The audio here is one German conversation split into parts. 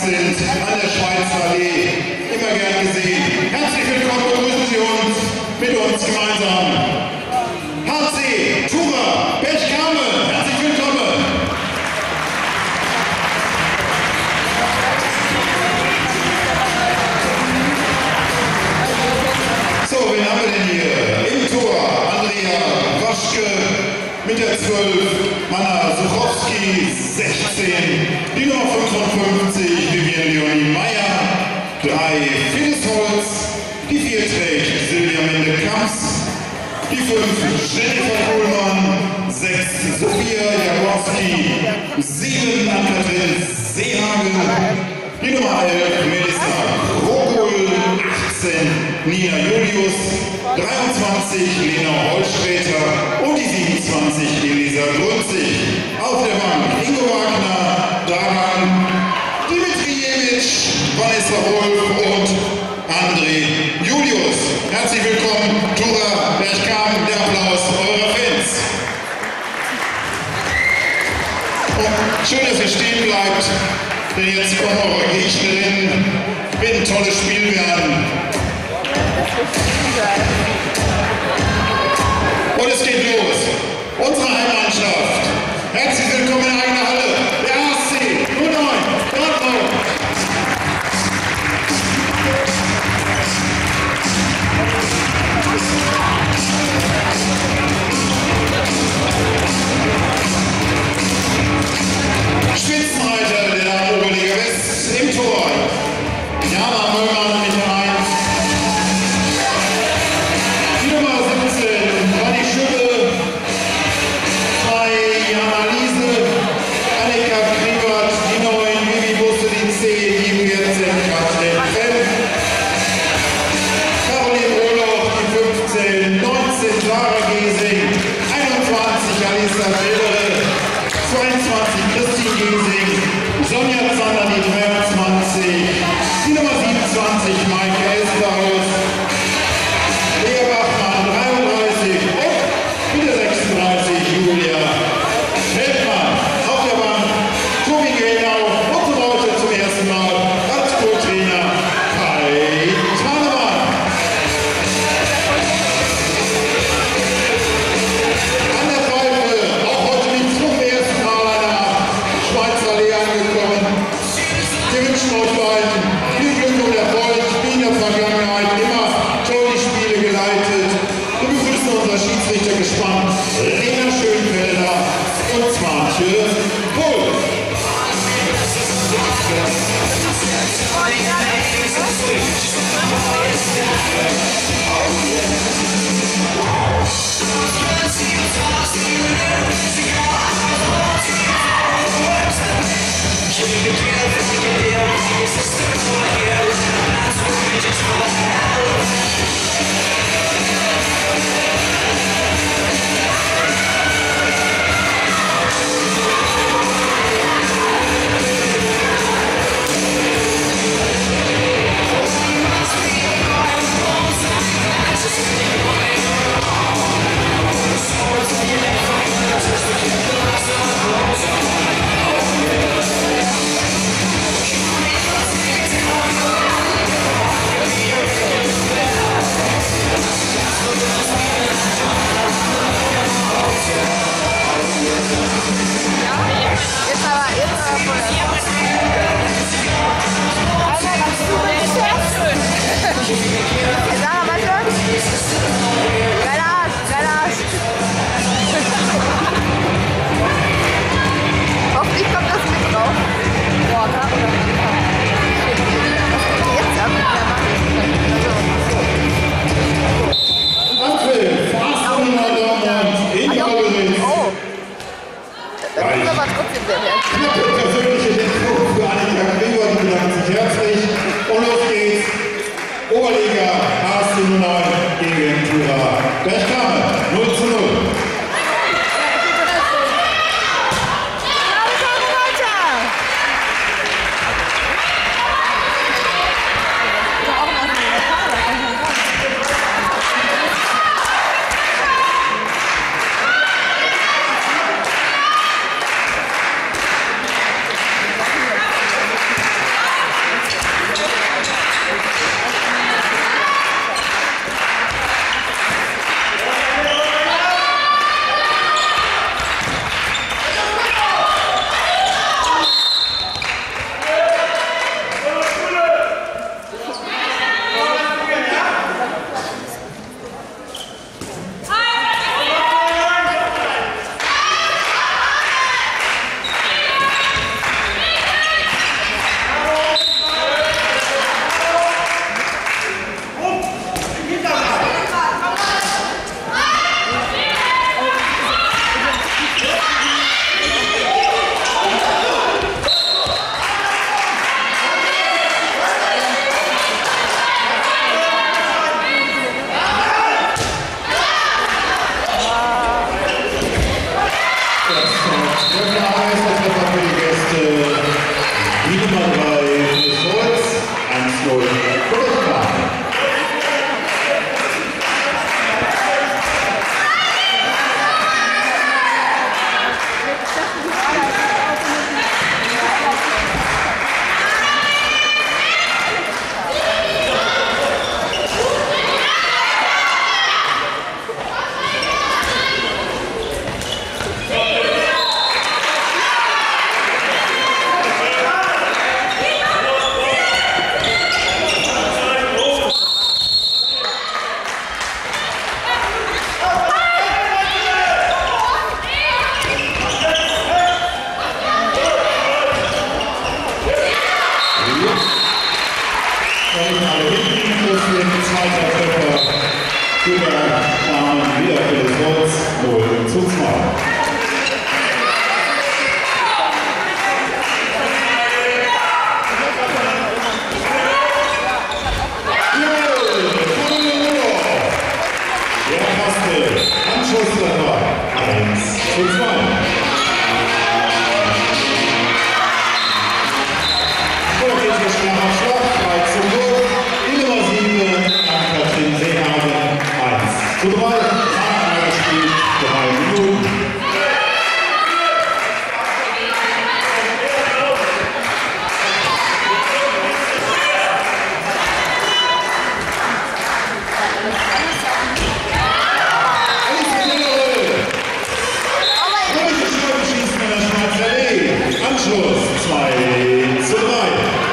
sind an der Schweizer Allee. Immer gern gesehen. Herzlich willkommen, begrüßen Sie uns mit uns gemeinsam. HC, Tura, Berchtame, herzlich willkommen. So, wen haben wir denn hier? Im Tor Andrea Waschke mit der 12, Manna Suchowski 16, die Nummer 55 Vivian Leonie Meyer, 3 Phyllis Holz, die 4 trägt Silvia Mende-Kamps, die 5 Jennifer Kohlmann, 6 Sophia Jaworski, 7 Ann-Kathrin Seehagel, die Nummer 11 Melissa Rogul, 18 Nina Julius, 23 Lena Holsträter und die 27 Elisa Grünzig. Auf der Bank Ingo Wagner, Daran, Dimitrijevic, Vanessa Wolf und André Julius. Herzlich willkommen, Tura Berchtame, der Applaus eurer Fans. Und schön, dass ihr stehen bleibt, denn jetzt kommen eure Gegnerinnen. Wird ein tolles Spiel werden. Und es geht los. Unsere Heimmannschaft. Herzlich willkommen in eigener Halle. Der HSC 09 Dortmund. Spitzenreiter der Oberliga West im Tor. Jana Möllmann mit der 1. Die Nummer 17, Ronny Schütte, 2 Jana Liese, Stuttgart Damen wieder für das Holz 0:2. Anschlusstreffer 1:2. Vorgehtliche Schlagabschlag 3:0. Die Nummer 7 an Katrin Seehagen 1:3. Einmal gespielt, 3 Minuten. Anschluss 2:3.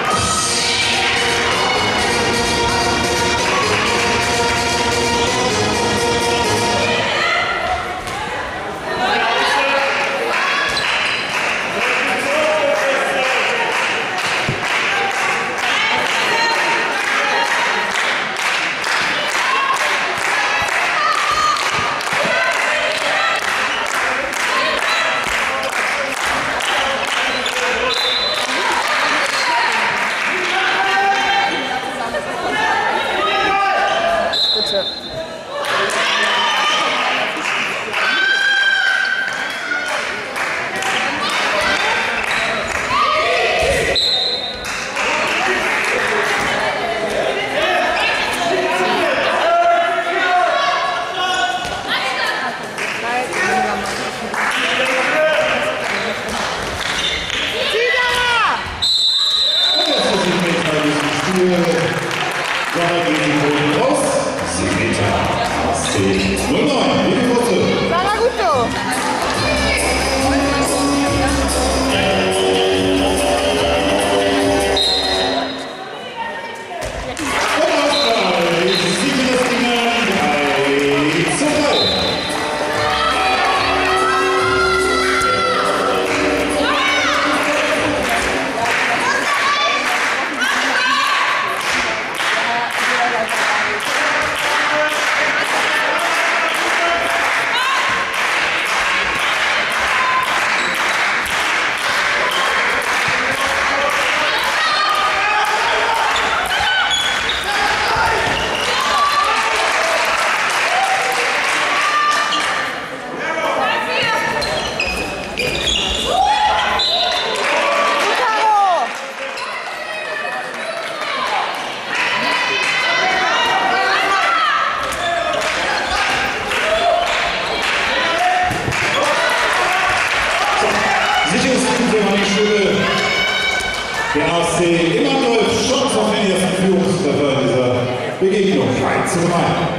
Der ASC Immendorf schon zum ersten Führungstreffer dieser Begegnung. 1:3.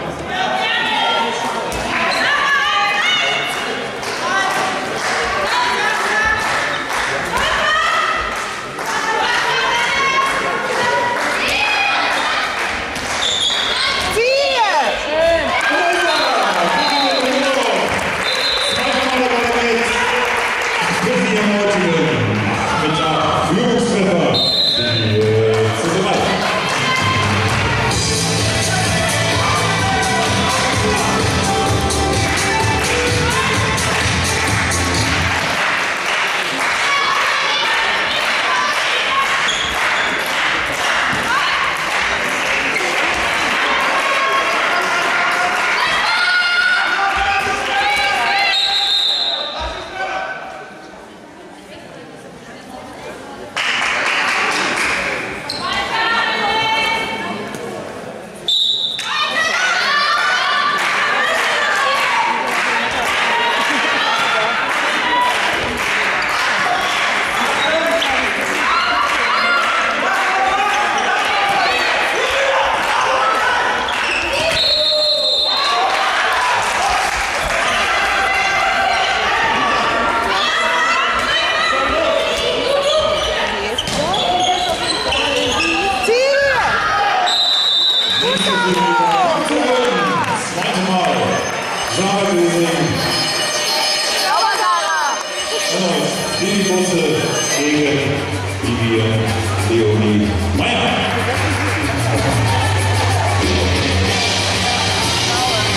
Gegen Vivian Leonie Meyer.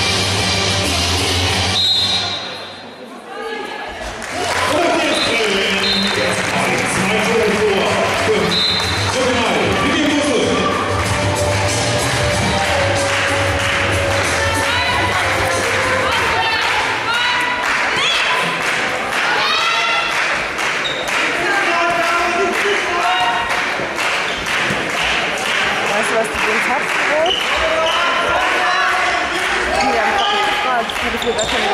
was du den Tabsbrot? Ja, gefragt. Ich habe mir gar keine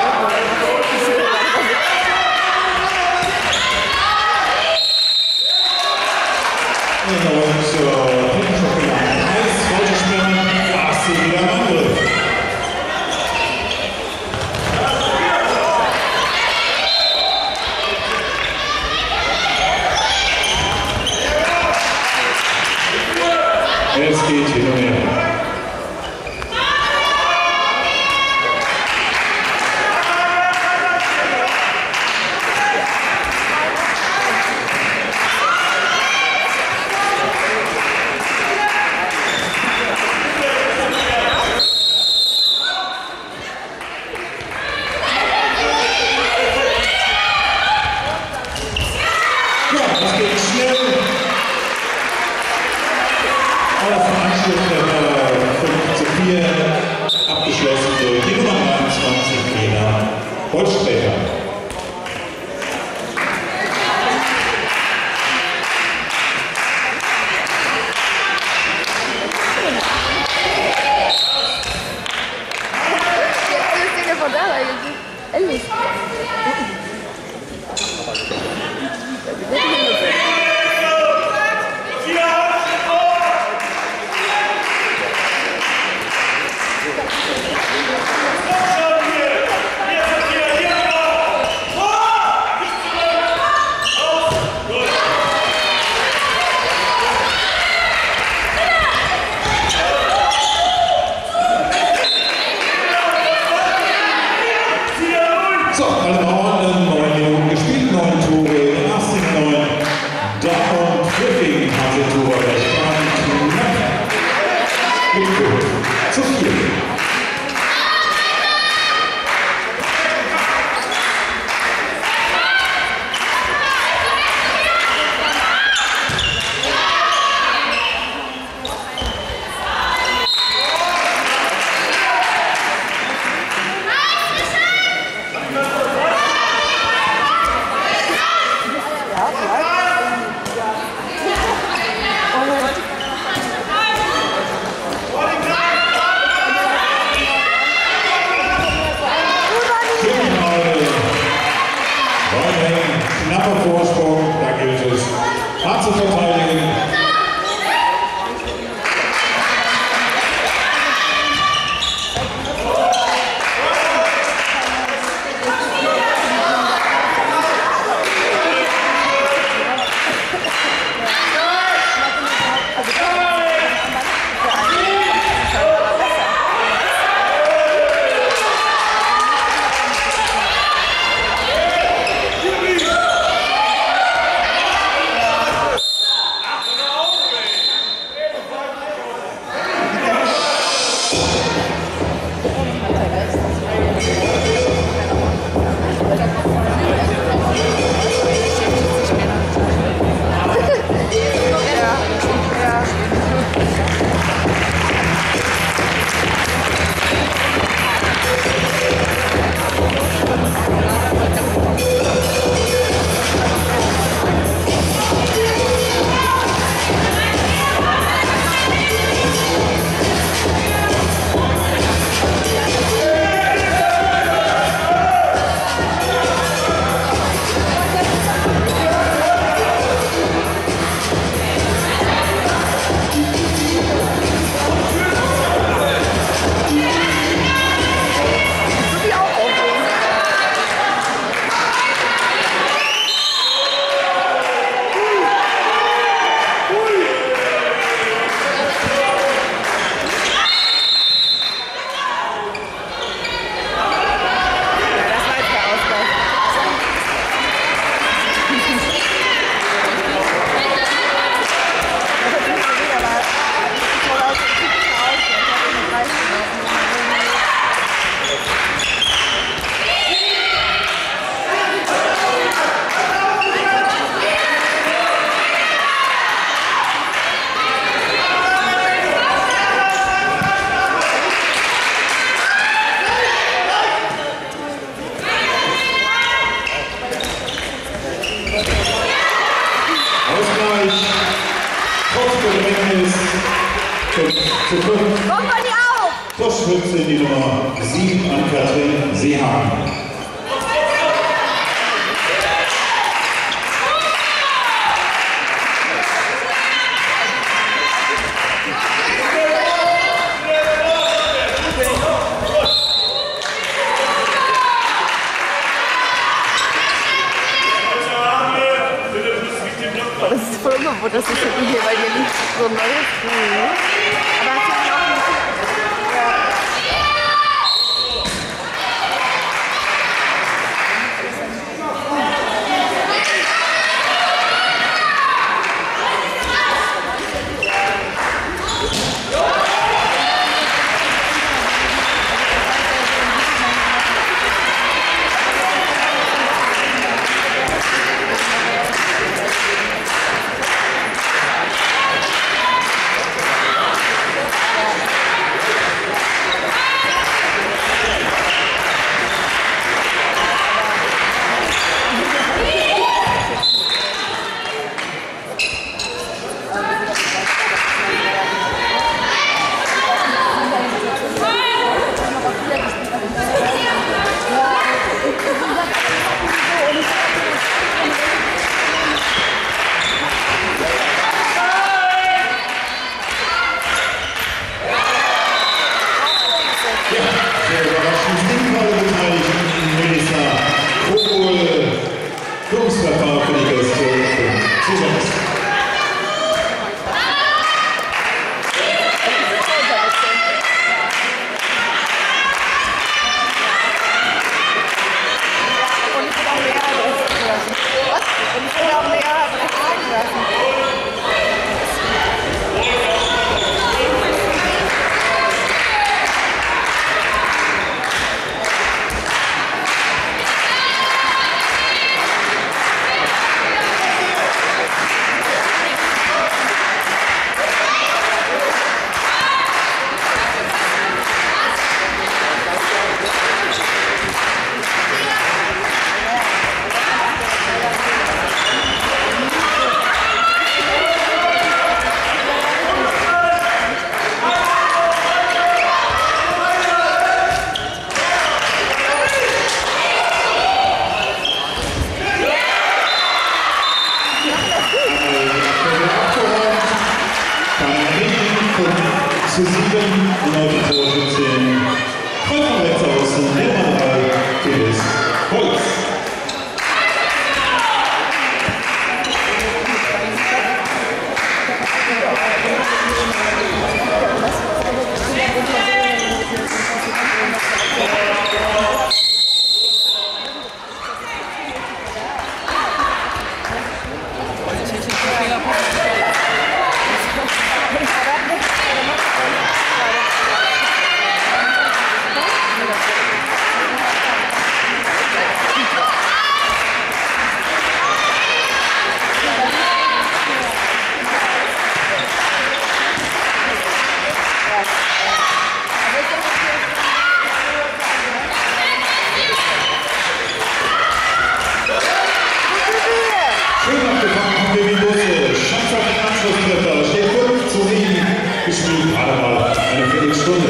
Es geht hin und her. Ja, das geht schnell. Auf Anschluss 5:4 abgeschlossen durch die Nummer 23, Lena Holzsprecher. Ehrlich. So, alle Bauern, 9 Minuten gespielt, 9 Tore, 18:9. Davon Griffing hatte Tore recht an knapp mit 5:4. Knapper Vorsprung, da gilt es hart zu verteidigen. Ausgleich, trotz Bedrängnis, 5:5. Kompanie auf! Torschützin die Nummer 7 an Katrin Seehagen. Das ist voll ungewohnt, dass ich hier bei dir nicht so neu ist. Aber es ist auch nicht. Führungsverfahren für die Gäste. Zusatz. Zu 7 neue Torschützin. Voll von rechts außen, Nummer 3, Phyllis Holz. Schön abgefangen von Baby Busse. Schatz auf den Anschlusstreffer. Steht 5:7. Gespielt gerade mal eine Viertelstunde.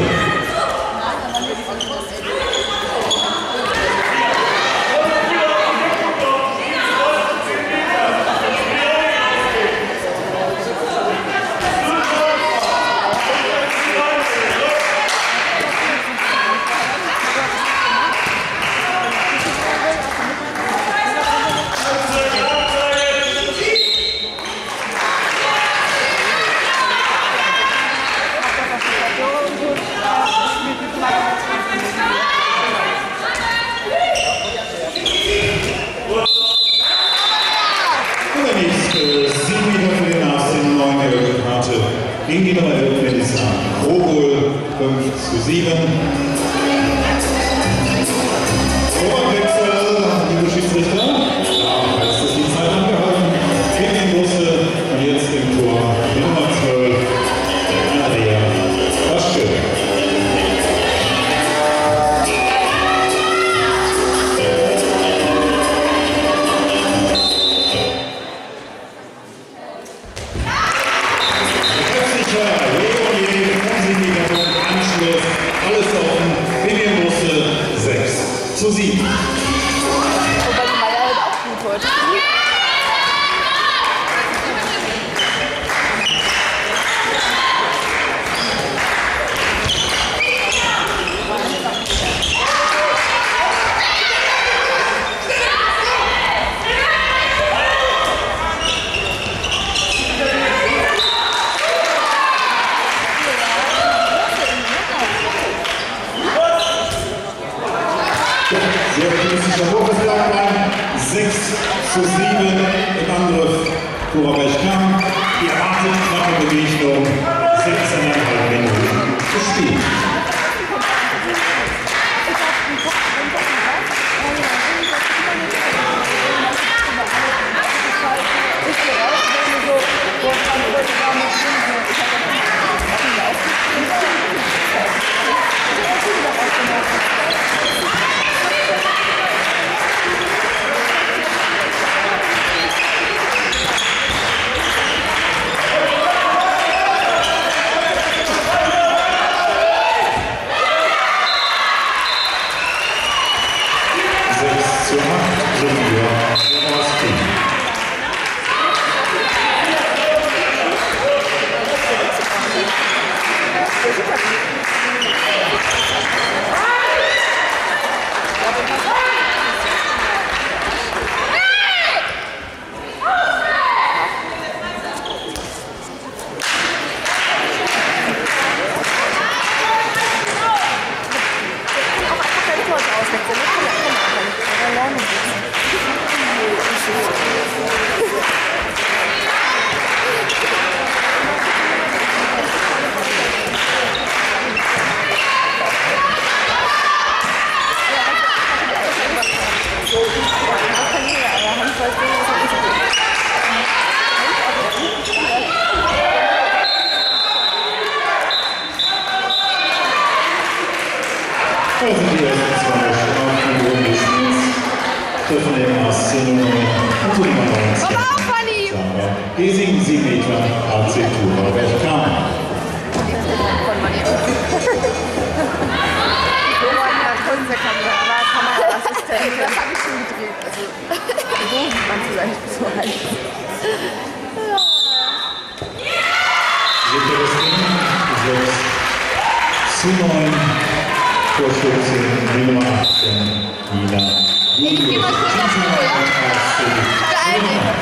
Und der nächste 7 Meter für den Arzt, den 9 gelbe Karte. Gegen die Nummer 11 Melissa Krobul, 5:7. Torwechsel, liebe Schiedsrichter. Da heißt es die Zeit angehalten. Gegen den Busse und jetzt im Tor die Nummer 12, Andrea Waschke. Scheuer, Leonie, Fernsehmikro, Anschluss, alles offen, Medienbusse 6:7. Wobei die Meier halt auch gut heute. Sehr optimistischer Hochesbergmann, 6:7 im Angriff. Cora Berg-Kamm, die erwartet knappe Begegnung, 16,5 Minuten gespielt. Das sind die ersten zwei Strafminuten des Spiels. Treffen eben aus 10 und 19. Gesing 7 Meter, AC Cora Berg-Kamm. Kameraassistent, das habe ich schon gedreht. Also, so sieht man vielleicht so halt. Ja. 6:9. Torschütze Nummer 18, Nina. Ich geh mal kurz auf die Uhr, ja?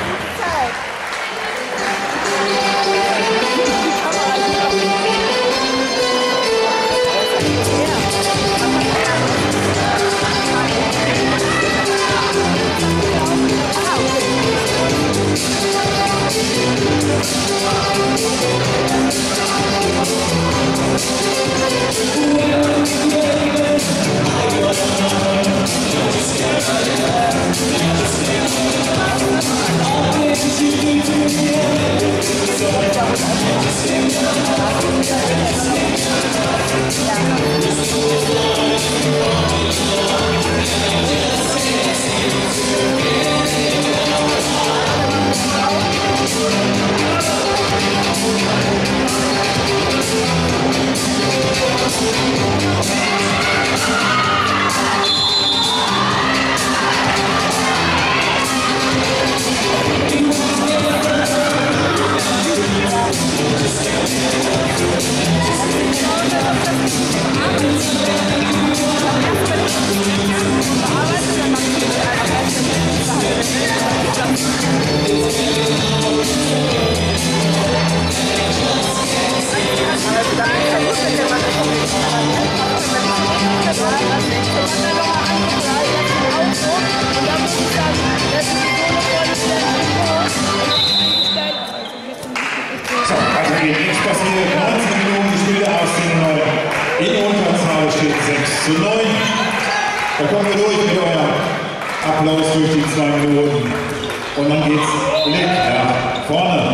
Also geht nichts passiert. 19 Minuten gespielt ausziehen neu. In Unterzahl steht 6:9. Da kommen wir durch mit eurem Applaus durch die 2 Minuten. Und dann geht's Blick nach vorne.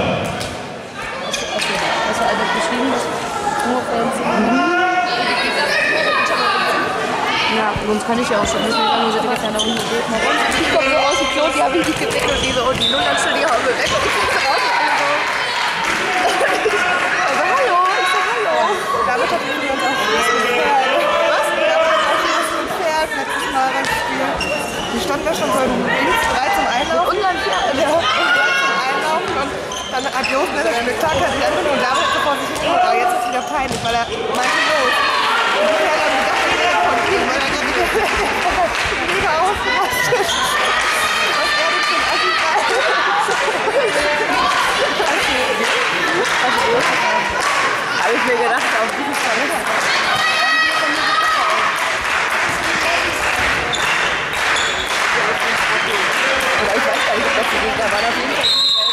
Also einfach geschrieben, dass nur ja, sonst kann ich ja auch schon. Deswegen haben wir gesagt, da unten geht mal runter. Ich komme so aus dem Klo, die haben mich nicht gedeckt und die so, und die Nullern schon die Haube weg und ich gucke raus und alle so. Also hallo. mit Clark hatte ich einfach nur und David hat sofort sich hingeguckt, aber jetzt ist es wieder peinlich, weil er meinte los. Und ich habe dann gedacht, ich wäre von ihm, weil er gerade mega ausgerastet. Was er denn für ein Assi war. Habe ich mir gedacht, auf jeden Fall. Oder ich weiß gar nicht, ob das so geht, da war auf jeden Fall.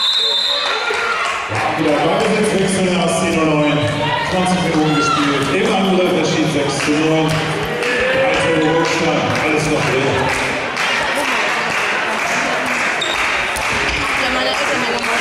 Wieder Ballbesitzwechsel aus 10:09, 20 Minuten gespielt. Im Angriff der Schied 6:9. 13 Rückstand, alles noch drin. Ja, meine Eltern mir gemacht.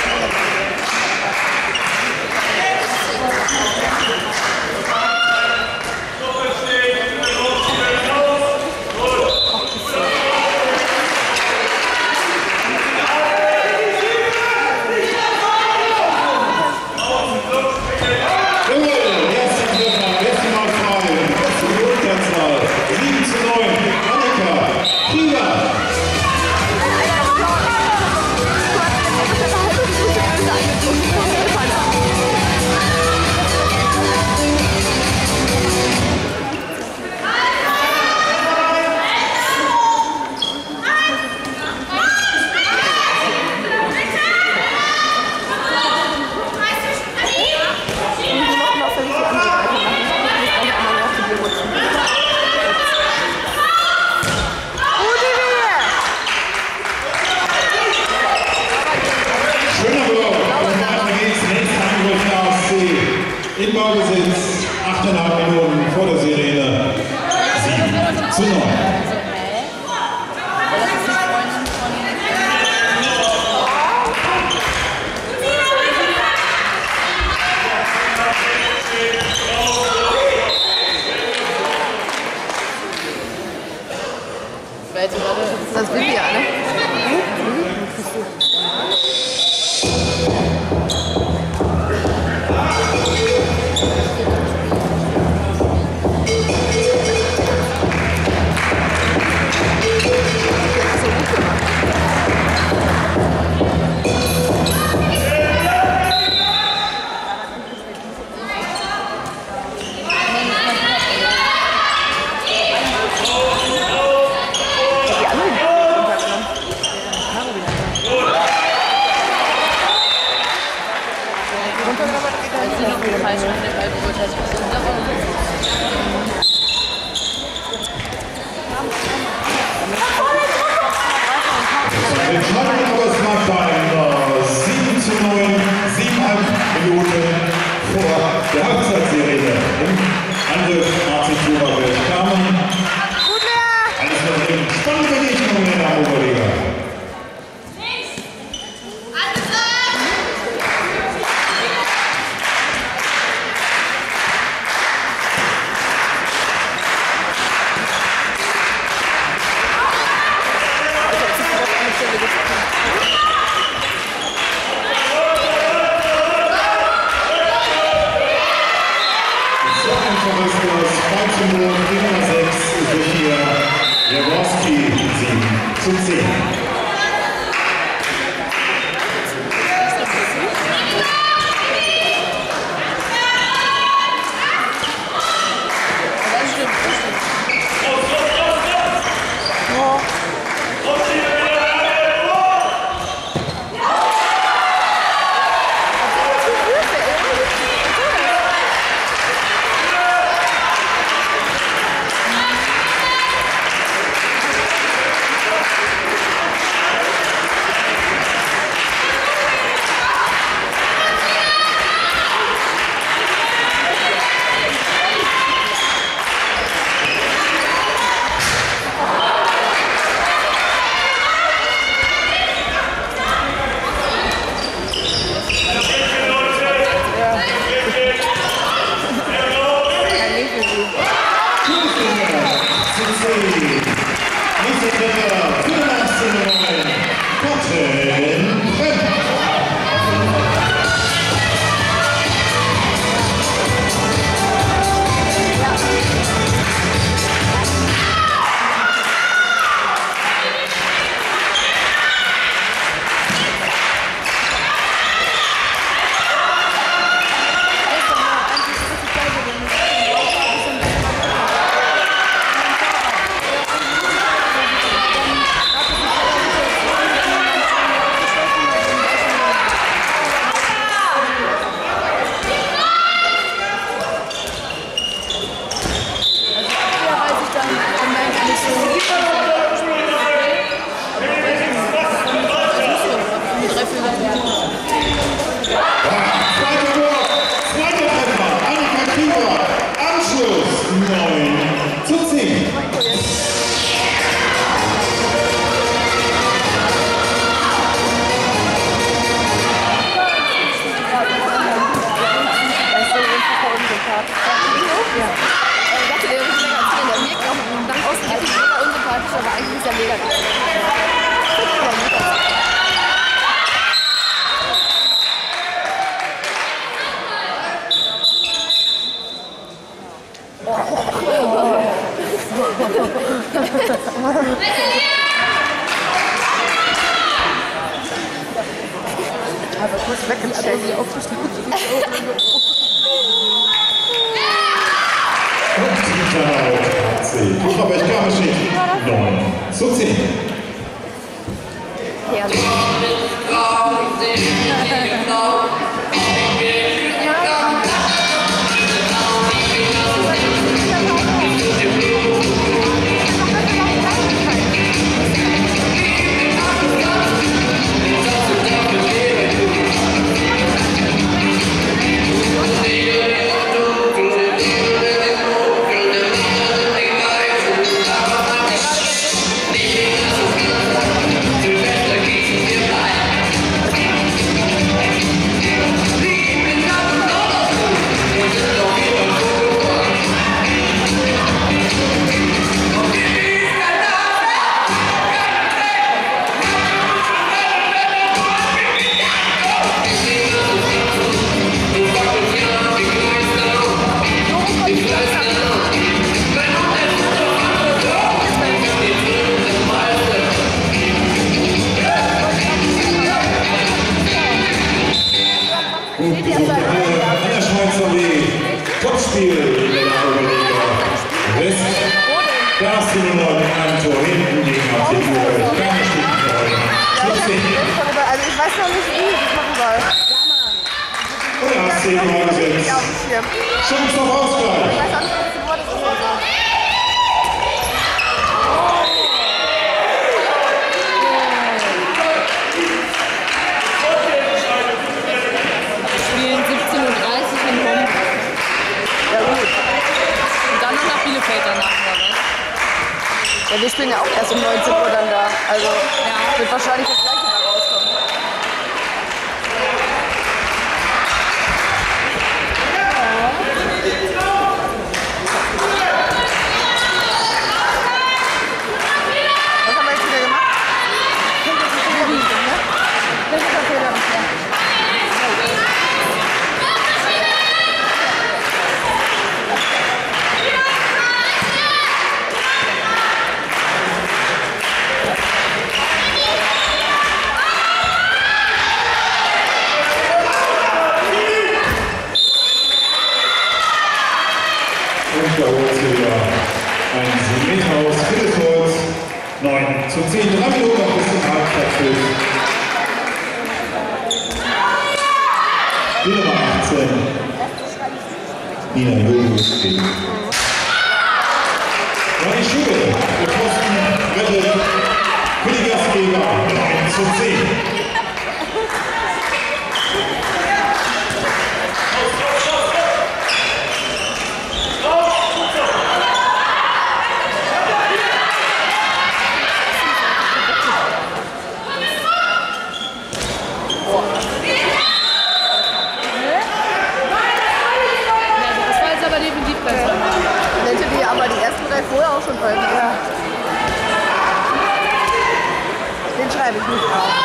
In Ballbesitz, 8,5 Minuten vor der Sirene, 7:9. Das ist Vivian, ne? Entscheidung aber es macht ein 7:9, 7,5 Minuten vor der Halbzeitserie. Im Angriff Martin Thurer wird Kamen. Alles noch drin. Spannende Begegnungen in der Oberliga. Nummer 6 ist hier Jaworski 7:10. unsympathisch. Ja. Ich dachte, der ist mega erzählen. Der wirkt auch nach außen wirklich mega unsympathisch, aber eigentlich ist er mega nett. Aber kurz weggecheckt. Bucharbecht Garmisch 9:10. Herrlich. Topspiel in der Oberliga West. Da hast du nur noch ein Tor hinten gegen Bucharbecht Garmisch. Also ich weiß noch nicht, wie ich das machen soll. Und da hast du ihn mal gesetzt. Chance auf Ausgleich. Ich weiß auch nicht, was das Wort ist oder so. Spielen 17:30 Uhr in Homburg. Ja gut. Und dann noch nach Bielefeld danach, oder was? Ja, wir spielen ja auch erst um 19 Uhr dann da. Also Ja. wird wahrscheinlich das gleiche mal rauskommen. Was haben wir jetzt wieder gemacht? Das ist der Fehler. Und da holt sie wieder ein Methaus für das Holz. 9:10. 3 Minuten noch bis zum Halbzeitpfiff. Die Nummer 18. Nina Julius gegen Ronny Schubel. Der Posten rettet für die Gastgeber. 9:10. Das war jetzt aber definitiv besser. Nennt ihr die aber die ersten 3 vorher auch schon voll? Ja. Den schreibe ich nicht auf.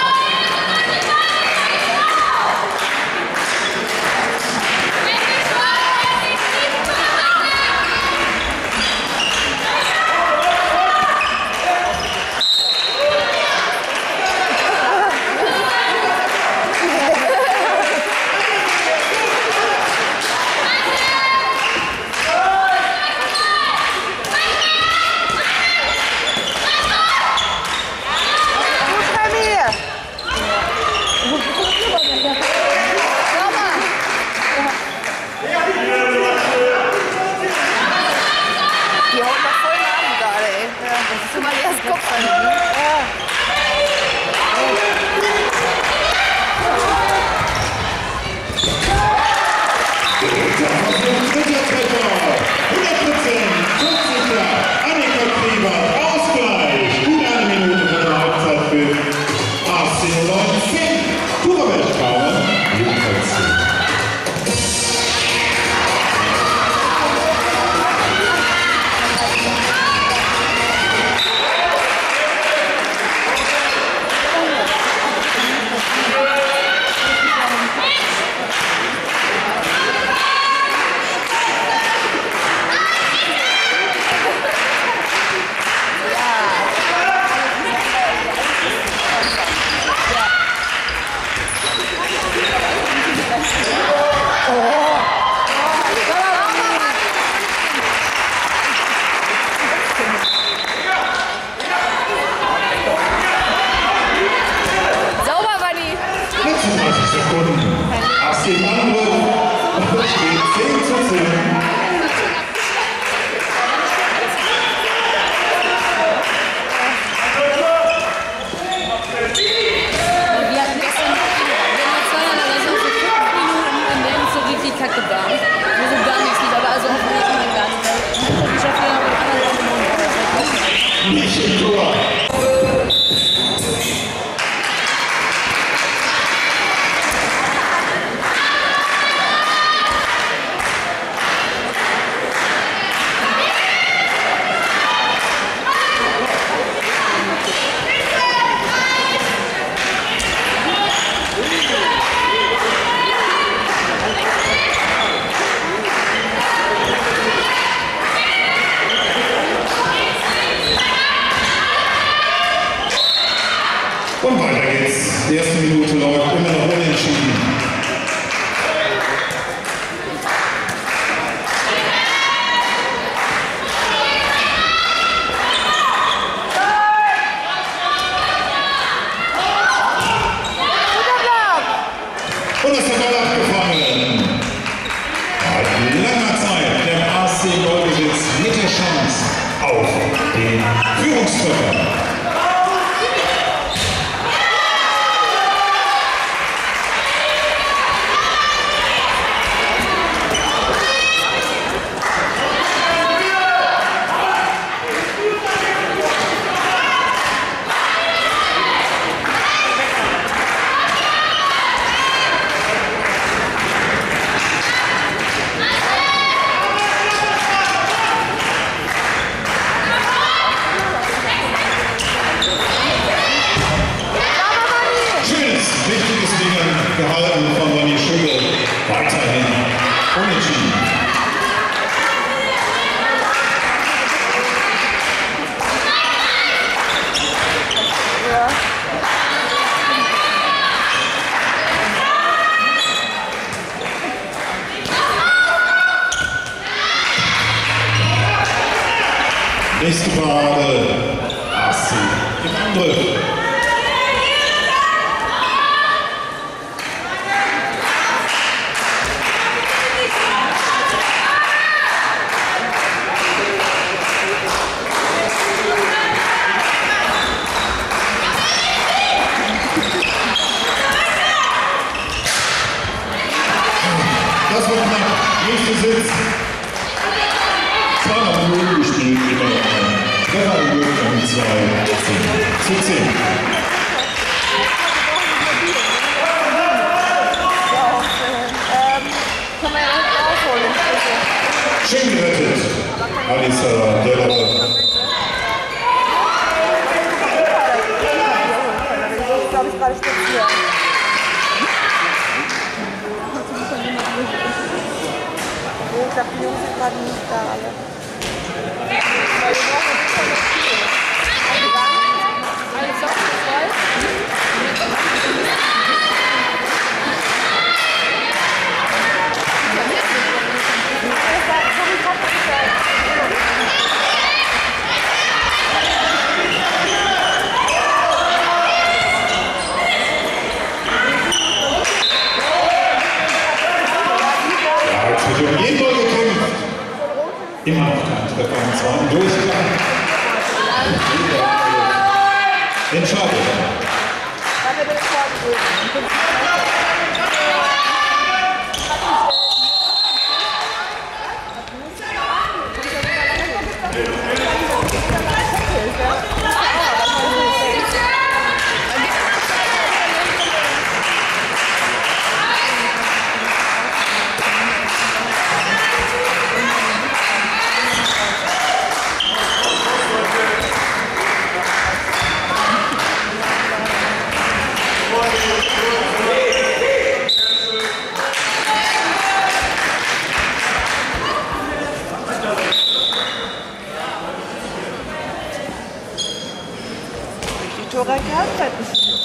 Die haut noch voll Namen gerade, ey. Ja, das ist immer erst Kopf an. Ja. Annika Kleber, Ausgleich. Gut 1 Minute vor der Halbzeitpfiff. 18:19. Bucharbecht Garmisch. Glückstreffer. Wichtiges Ding gehalten von Ronny Schügel. Weiterhin unentschieden. Nächste Parade. AC im Angriff. Das wird knapp. Nächste Sitz. 2 Minuten gespielt. Treffer im Durchgang 2:10. Kann man ja auch aufholen. Schön gerettet. Alisa Della. Ich glaube, ich gerade spazieren. Ich glaube, die Jungs sind gerade nicht da alle. Weil wir brauchen jetzt schon das Spiel. Alles auf die Fall. Immer noch kein Treffer im zweiten Durchgang. Entscheidet. Tore gehalten.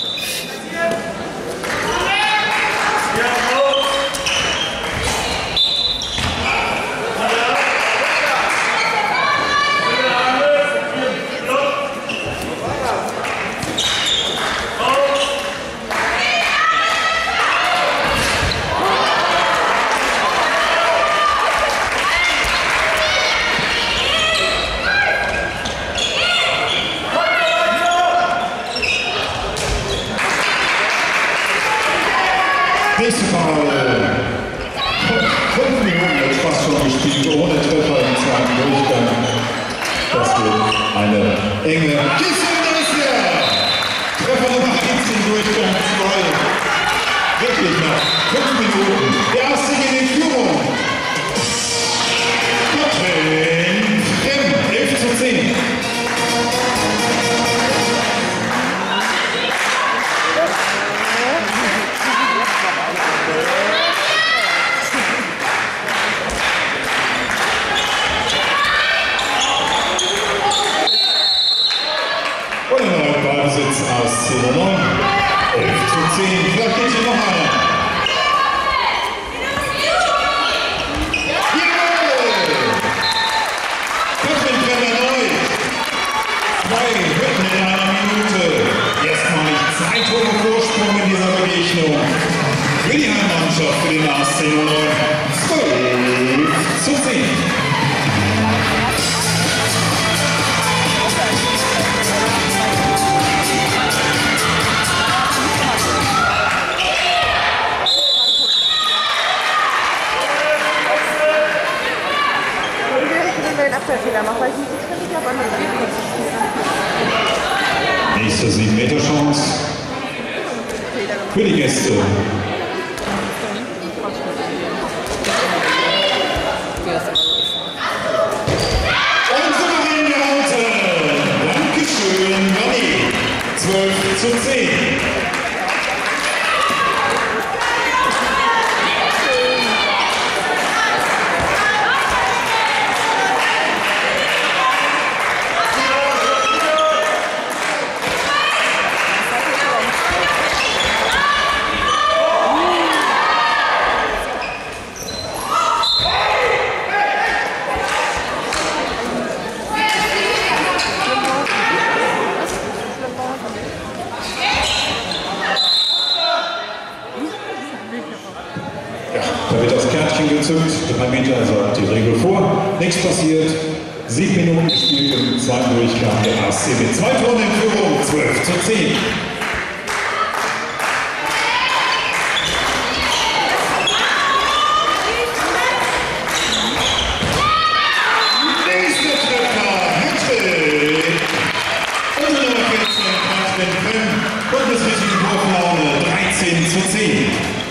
Nächste Parade. 5 Minuten jetzt fast schon gespielt, ohne Treffer im zweiten Durchgang. Das wird eine enge Kissenliste. Treffer Nummer 1 im Durchgang 2. Wirklich nach 5 Minuten. Der erste geht in Führung. Katrin Frimm, 11:10. Und ein neuer Badesitz aus 10:09. 11:10. Vielleicht geht hier noch einer. Katrin Frimm erneut. 2 Hütten in einer Minute. Erstmalig 2 Tore Vorsprung in dieser Begegnung. Für die Heimmannschaft für den AS 10:09. 12:10. Abwehrfehler mache, weil ich mich nicht richtig auf andere Sachen konzentriere. Nächste 7-Meter-Chance für die Gäste. Und souverän gehalten. Dankeschön, Ronny. 12:10. Da wird das Kärtchen gezückt, 3 Meter sagt die Regel vor, nichts passiert, 7 Minuten gespielt im zweiten Durchgang der AC mit 2 Toren in Führung, 12:10. Nächster Treffer, Hattrick! Unter Nummer 14, Katrin Prem, bundesrichtige Wurflaune, 13:10.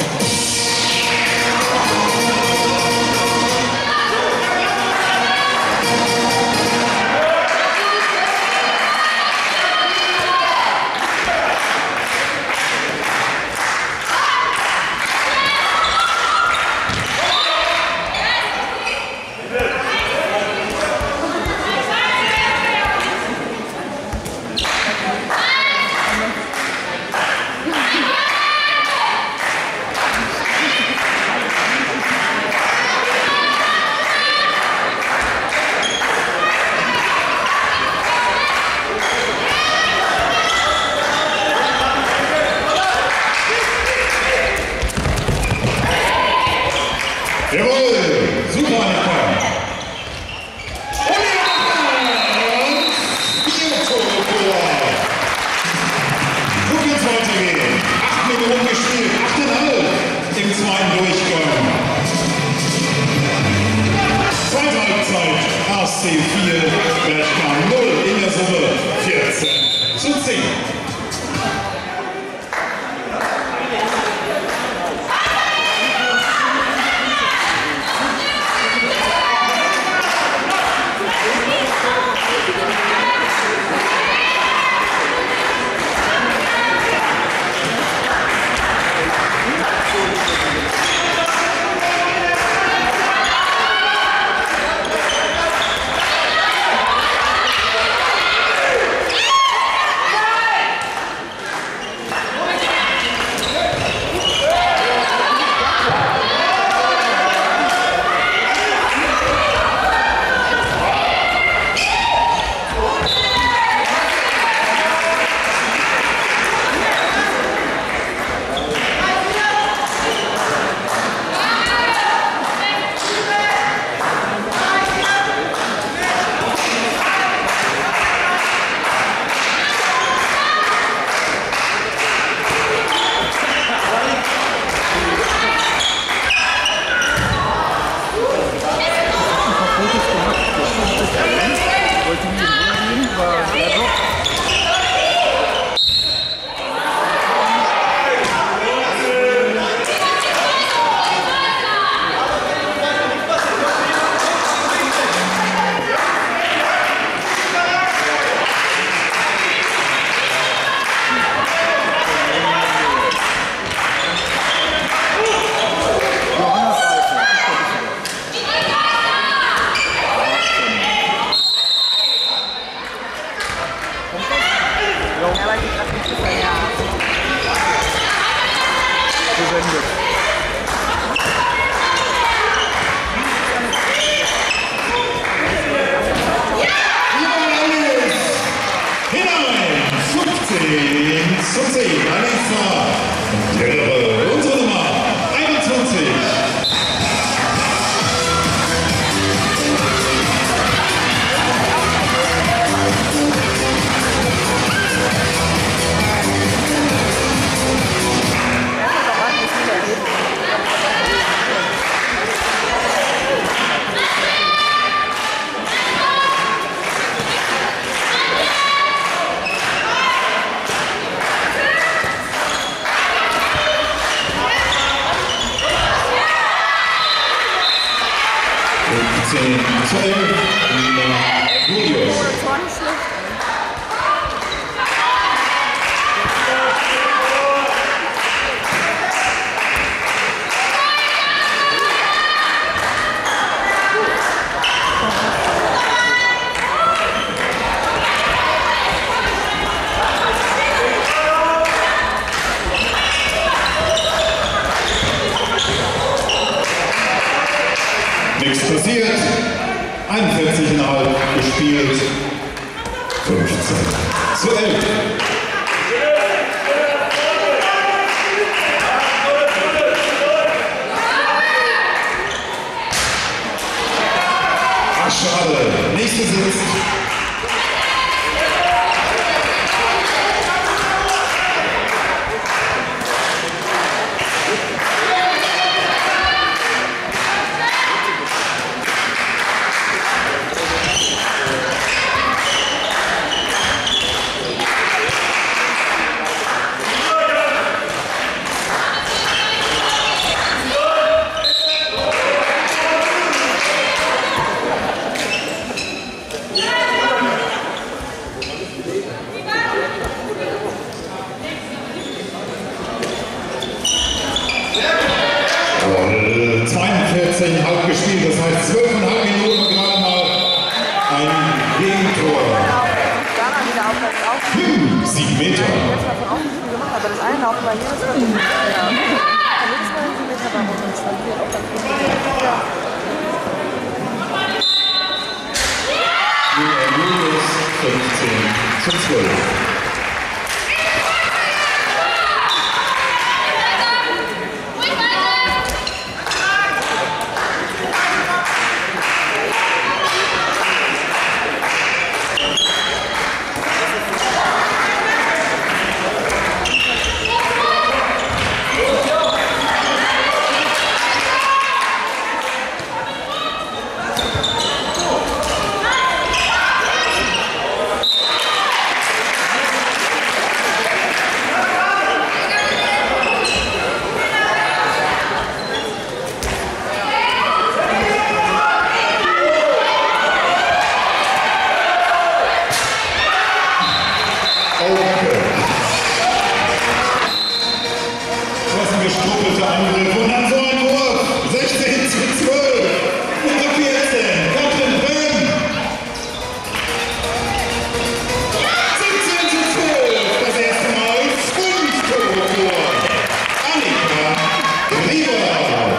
Jawohl, super Annika. Und 4 Tore vor. So kann es weitergehen. 8 Minuten gespielt, 8,5 im zweiten Durchgang. Zweite Halbzeit, HSC 4, Bergkamp 0 in der Summe 14:10. zu 11, Julius. Das war nicht schlecht. Nichts passiert. 41,5 gespielt. 15 zu 11. Ach, schade. Nächste sitzt. Halb gespielt, das heißt 12,5 Minuten gerade mal ein Gegentor. 7 Meter. Aber das eine auch mal jedes Mal. Ja. Jedes Mal 7 Meter bei uns. Julius 15 zu 12. Gestruppelte Angriff und dann so ein Wurf. 16 zu 12. Nummer 14. Katrin Brehm. 17 zu 12. Das erste Mal 5 Tore vor. Annika Rieber.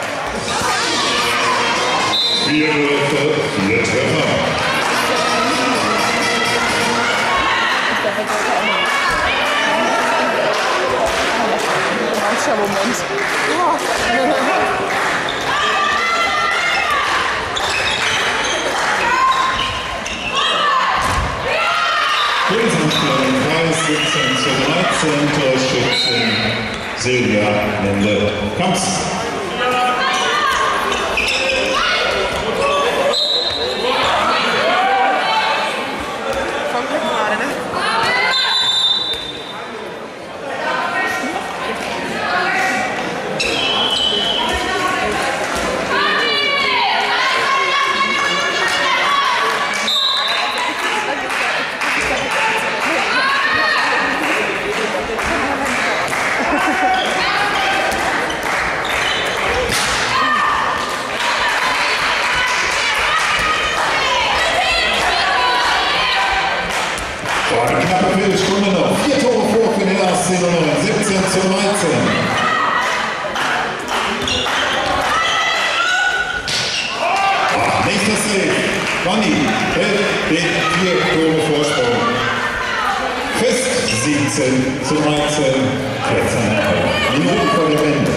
4 Würfe, 4 Treffer. Moment. Oh. 17 zu 13, Torschützin Silvia Linde-Kamps. Eine knappe Viertelstunde noch. 4 Tore vor für den ASC Nummern. 17 zu 19. Nächster Save. Wanni hält den 4 Tore Vorsprung. Fest 17 zu 19. 14,5 Minuten vor dem Ende.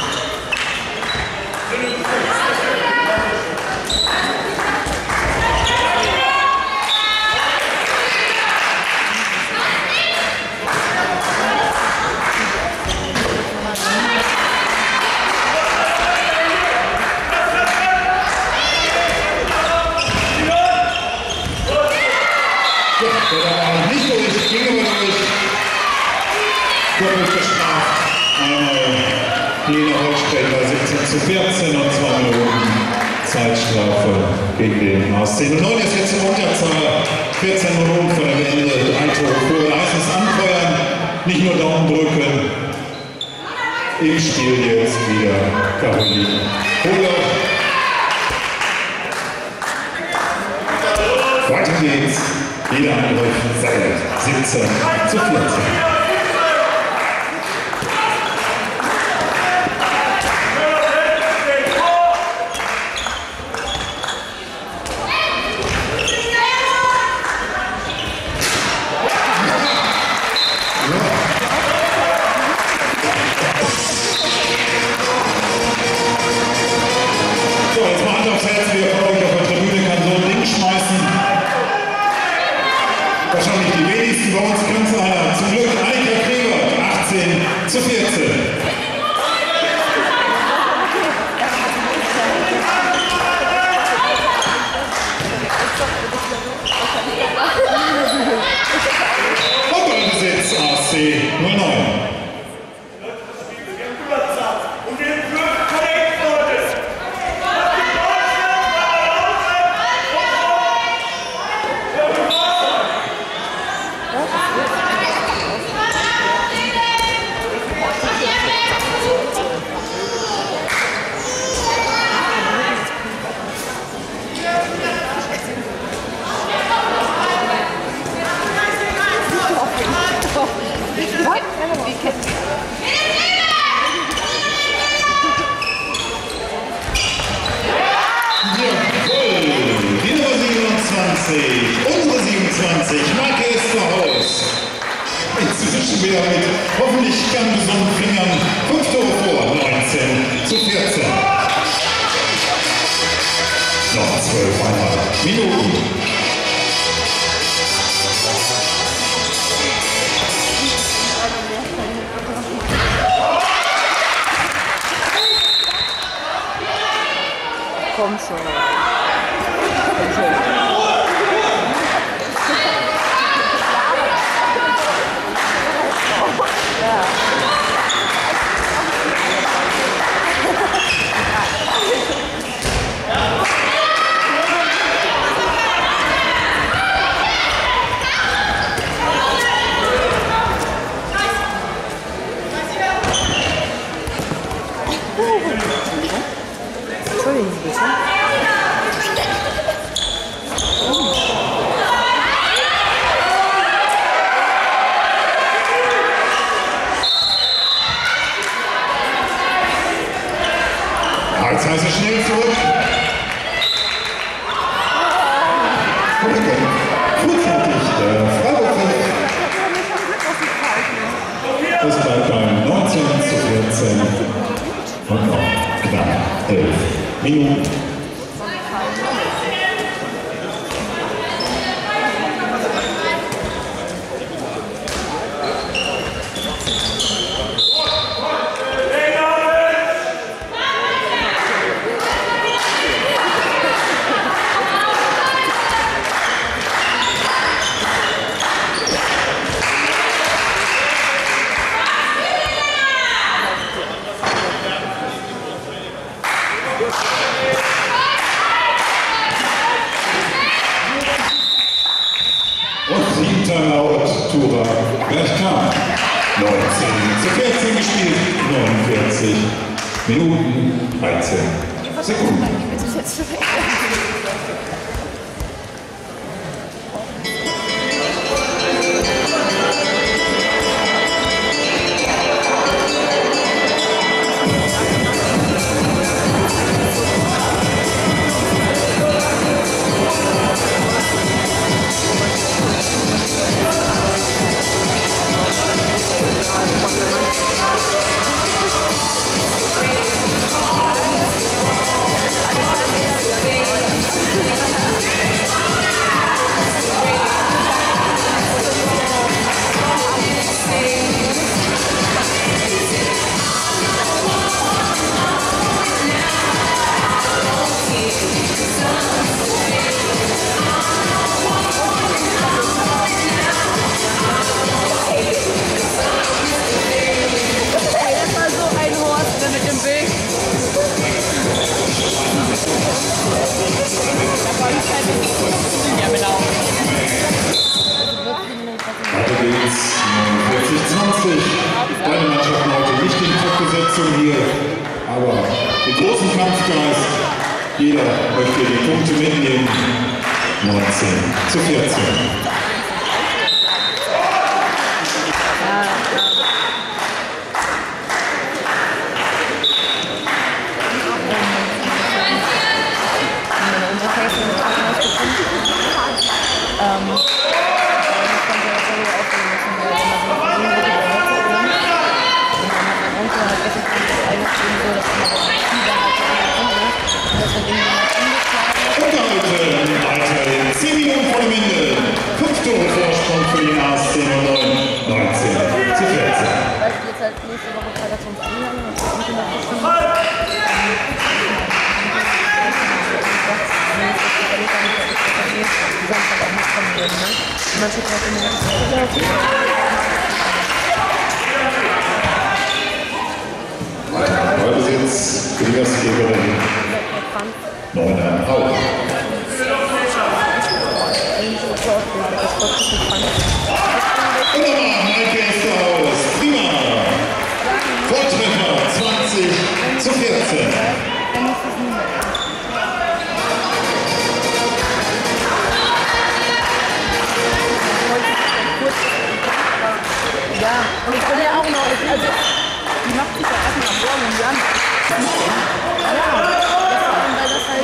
Nicht durch, ging aber durch. Doppelt bestraft. Einmal Lena Holstedt bei 17 zu 14 und 2 Minuten Zeitstrafe gegen den HSC. 09 ist jetzt in Unterzahl, 14 Minuten von der beendet, ein Tor für heißes Anfeuern, nicht nur Daumen drücken. Im Spiel jetzt wieder Caroline Hohler. Weiter geht's, jeder Angriff seit 17:14. Wahrscheinlich die wenigsten, bei uns kann es einer. Zum Glück Annika Gregor, 18:14. Und Ballbesitz HSC 09. Unsere 27, Marke ist zu Haus. Inzwischen wieder mit hoffentlich ganz gesunden Fingern 5 Tore vor, 19:14. Noch 12,5 Minuten. Komm schon. Entschuldigen Sie bitte. Jetzt heißt es schnell zurück. Frühzeitig der Freiburg. Es bleibt beim 19:14 und noch knapp 11 Minuten. Und 7 Timeout, Tura Bergkamp. 19:14 gespielt, 49 Minuten, 13 Sekunden. Weiter geht's, 49-20. Beide Mannschaften heute nicht in Top-Besetzung hier, aber den großen Kampfgeist. Jeder möchte die Punkte mitnehmen. 19:14. Weiterhin 10 Minuten vor dem Ende. 5 Tore Vorsprung für die ASC 09. 19:14. Weil ich jetzt halt nächste Woche Freitag zum Anhang und Samstag auch nicht kommen würden, ne? Manche Leute mir Weiterer Ballbesitz für die Gastgeberin. 9,5. Wunderbar, Maike ist aus. Prima. Vortreffer 20:14. Ja, und ich will ja auch noch, also, die macht sich ja erstmal am Morgen und Jan. Ja, weil das halt,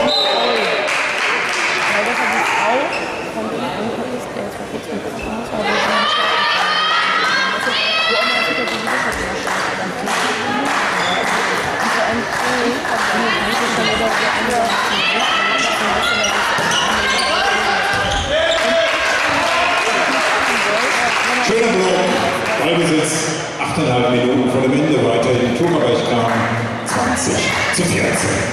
die Frau von dem ist, der ist kurz mit Krankenhaus, aber der ist nicht stark. Das ist, wo immer das wieder die Widerstand stark am Tisch. Und vor allem, hat eine Widerstand oder so andere Schöner Block. Ballbesitz 8,5 Minuten vor dem Ende. Weiterhin Torbereich kam 20:14.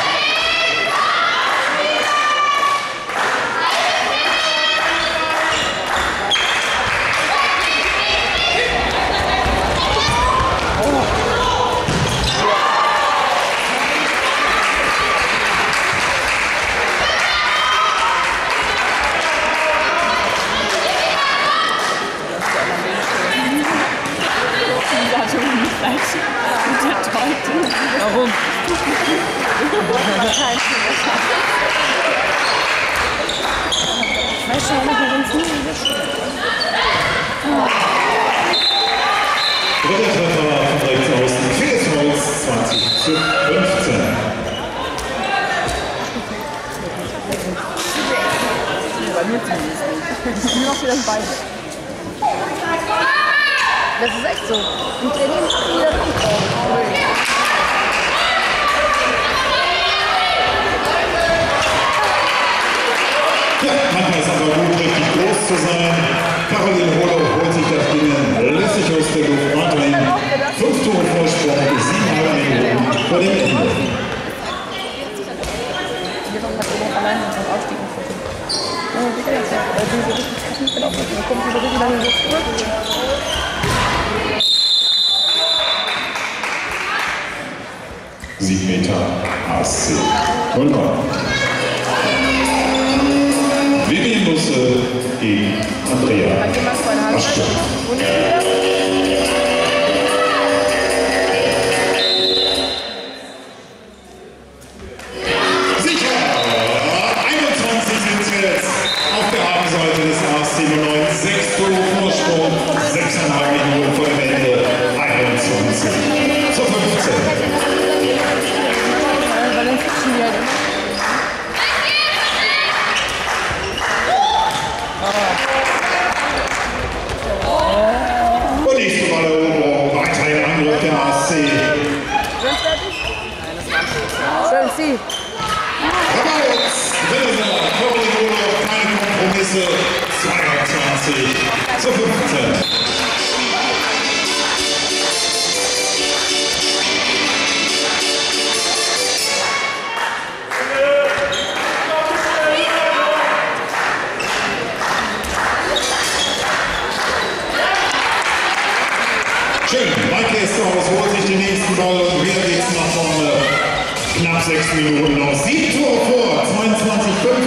Warum? Weißt du, noch mal ganz nie Dritter Treffer von rechts außen. Viertes Holz 20:15. Bei mir zumindest nicht. Ich bin auch wieder dabei. Das ist echt so. Im Training ist wieder gut drauf. Ja, manchmal ist es aber gut, richtig groß zu sein. Caroline Hohler holt sich das Ding lässig aus der Luft. Weiterhin 5 Tore Vorsprung, 7,5 Minuten vor dem Ende. Wir haben halt oben alleine beim Aufstieg gefunden. Ja, wie geht das? Da sind wir richtig gut gelaufen. Da kommt sie so richtig lange so zurück. 7 Meter ASC 09. Vivian Busse gegen Andrea Waschke. Sicher! 21 sind es jetzt auf der Habenseite des ASC 09. 6 Tore Vorsprung, 6,5 Minuten vor dem Ende. 21:15. Weil dann fixen wir halt immer. Und nächste Ball Eroberung, weiterhin Angriff der ASC. Sind fertig? Schön, sie. Rabauz, Wilder, Caroline Hohler, keine Kompromisse, 22:15. Schön, Maike ist aus, holt sich den nächsten Ball und wieder geht's nach vorne. Knapp 6 Minuten noch. 7 Tore vor, 22:15.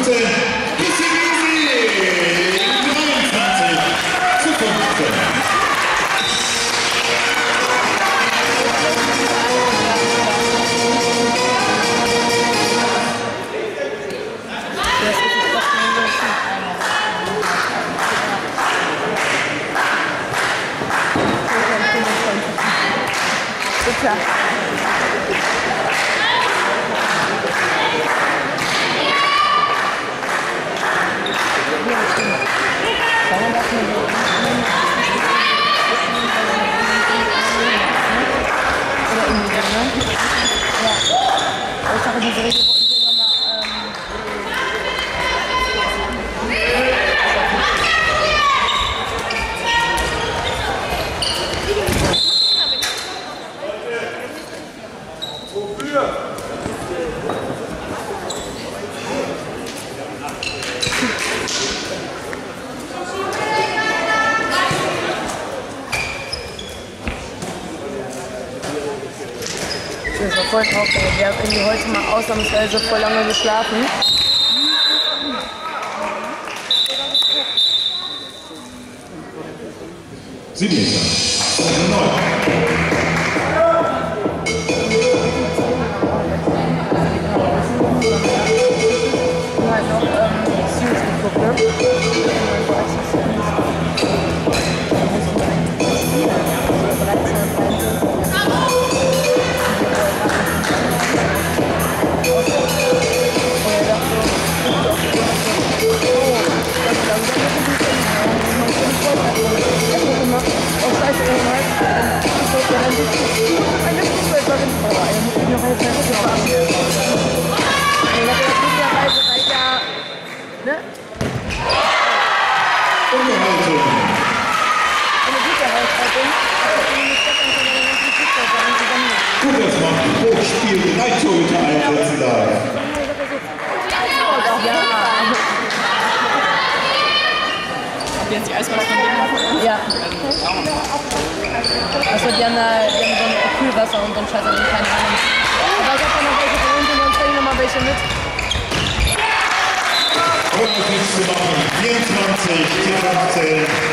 klar. Ja, stimmt. Kann man das nicht so oder irgendwie so, ne? Ja. Aber ich dachte, diese Regel wollten sie immer mal, das war voll traurig. Wir haben irgendwie heute mal ausnahmsweise voll lange geschlafen. Sieben Meter. 9. Halt noch Suits geguckt, ne? Gut, das macht Hochspiel, 3 Torhüter einsetzen darf. Ja. Habt ihr jetzt die Eisbahn von denen machen? Ja. Also die haben so ein Kühlwasser und so ein Scheiß, also keine Ahnung. Aber ich hab da noch welche von uns und sonst bring ich noch mal welche mit. Und das nichts zu machen. 24 zu 15.